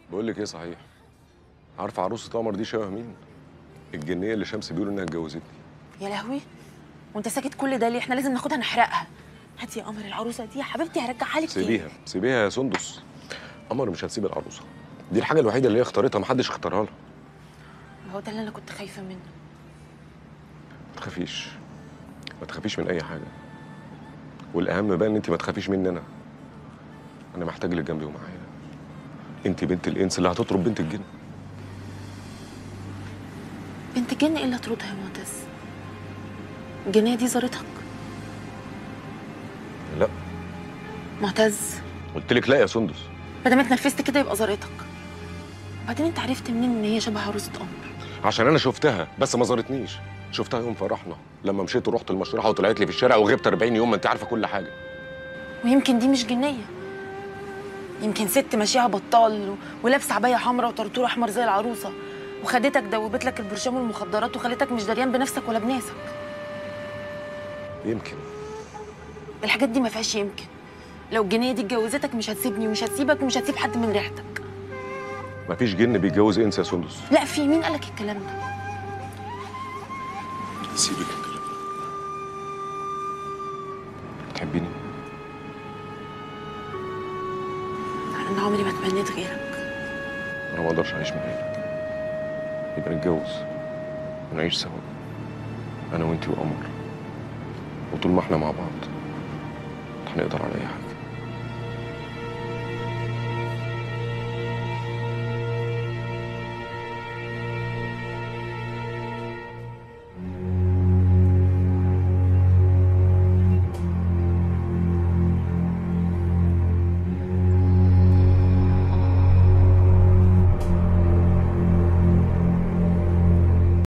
بقول لك ايه صحيح؟ عارفه عروسه قمر دي شبه مين؟ الجنيه اللي شمس بيقولوا انها اتجوزتني. يا لهوي، وانت ساكت كل ده ليه؟ احنا لازم ناخدها نحرقها. هاتي يا قمر العروسه دي يا حبيبتي، هرجعها لك تاني. سيبيها يا سندس. قمر مش هتسيب العروسه، دي الحاجه الوحيده اللي هي اختارتها، محدش اختارها لها. هو ده اللي انا كنت خايفه منه. ما تخافيش، ما تخافيش من اي حاجه، والاهم بقى ان انت ما تخافيش مني انا. انا محتاج لك جنبي ومعايا. انت بنت الانس اللي هتطرب بنت الجن. بنت جن ايه اللي تردها يا معتز؟ الجنيه دي زارتك؟ لا. معتز، قلت لك لا يا سندس. ما دام اتنرفزت كده يبقى زارتك. وبعدين انت عرفت منين ان هي شبه عروسه قمر؟ عشان انا شفتها بس ما زارتنيش. شفتها يوم فرحنا لما مشيت ورحت المشرحه وطلعت لي في الشارع وغبت 40 يوم، ما انت عارفه كل حاجه. ويمكن دي مش جنيه، يمكن ست ماشيها بطال ولابسه عبايه حمراء وطرطور احمر زي العروسه، وخدتك دوبت لك البرشام والمخدرات وخلتك مش دريان بنفسك ولا بناسك. يمكن. الحاجات دي ما فيهاش يمكن. لو الجنيه دي اتجوزتك مش هتسيبني ومش هتسيبك ومش هتسيب حد من ريحتك. مفيش جن بيتجوز انس يا سندس. لا، في مين قالك الكلام ده؟ سيبك الكلام ده. بتحبيني؟ انا عمري ما تمنيت غيرك. انا ما اقدرش اعيش من غيرك. يبقى نتجوز ونعيش سوا، انا وانتي وقمر، وطول ما احنا مع بعض هنقدر على اي حاجه.